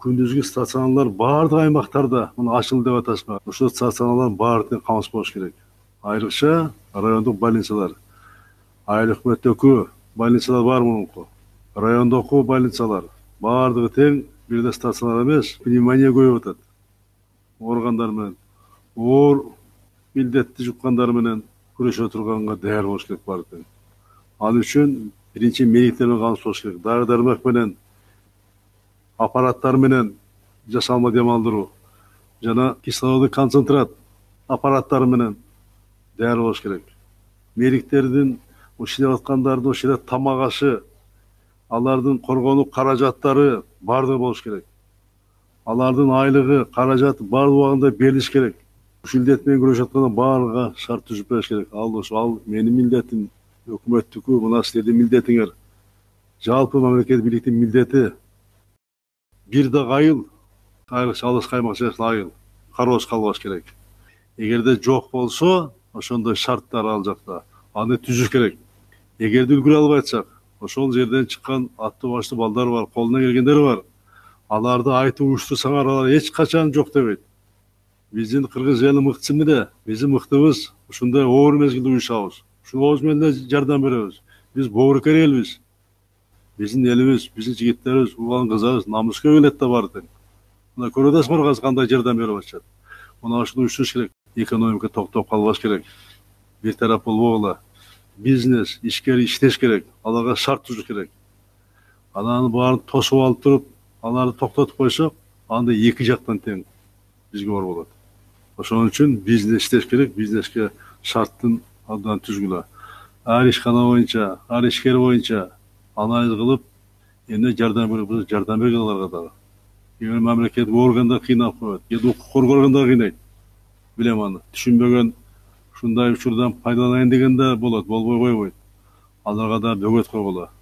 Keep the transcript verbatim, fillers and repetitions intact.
күндүзгү стационарлар баардык аймактарда мына ачылды деп атасызбы. Ошол стационарлар баардыгы камсыз болуш керек. Айрыкча райондук больницалар, айыл өкмөттөгү больницалар бар мурунку. Райондогу больницалар баардыгы тең, бирде стационар эмес, пневмония көбөйүп атат. Ооргандар менен, оор милдетти жуккандар менен күрөшө турганга даяр болуш керек баары тең. Ал үчүн биринчи медиктер менен камсыз болуш керек. Дары дармак менен, аппараттар менен жасалма дем алдыруу жана кислородный концентрат аппараттары менен даяр болуш керек. Медиктердин иштеп аткандардын ошол тамак ашы, алардын коргонуу каражаттары баардыгы болуш керек. Алардын айлыгы, каражаты баардык убагында берилиш керек. Ушул илдет менен күрөшүп атканда баарыга шарт түзүп бериш керек. Ал ошо ал менин милдетим, өкмөттүкү, мына силердин милдетиңер. Жалпы мамлекет бийликтин милдети бир дагы айыл, айрыкча алыс аймак жактагы айыл кароосуз калбаш керек. Эгерде жок болсо, ошондой шарттар ал жакта аны түзүш керек. Эгерде үлгүрө албайсак, ошол жерден чыккан аттуу баштуу балдар бар, колуна келгендер бар. Аларды айтып уюштурсаңар, алар эч качан жок дебейт. Биздин кыргыз элинин мыктысы эмне? Биздин мыктыбыз ушундай оор мезгилде уюшабыз. Ушул менен жардам беребиз. Биз боорукер элбиз. Биздин элибиз, биздин жигиттерибиз, уган кызыбыз намыска келет да баары тең. Мына көрүп атасызбар азыр кандай жардам берип атышат. Мына ушуну уюштуруш керек. Экономика токтоп калбаш керек. Бир тарап болбогула. Бизнес, ишкер иштеш керек. Аларга шарт түзүш керек. Анан баарын тосуп алып туруп, аларды токтотуп койсок, анда эки жактан тең бизге оор болот. Ошон үчүн бизнес иштеш керек, бизнеске шарттын абдан түзгүлө. Ар ишкана боюнча, ар ишкер боюнча анализ кылып, эмне жардам берип, жардам бергиле аларга дагы. Эгер мамлекеттик органдар кыйнап коет, же укук коргоо органдары кыйнайт. Билем аны. Түшүнбөгөн ушундай учурдан пайдаланайын деген да болот, болбой койбойт. Аларга да бөгөт койгула.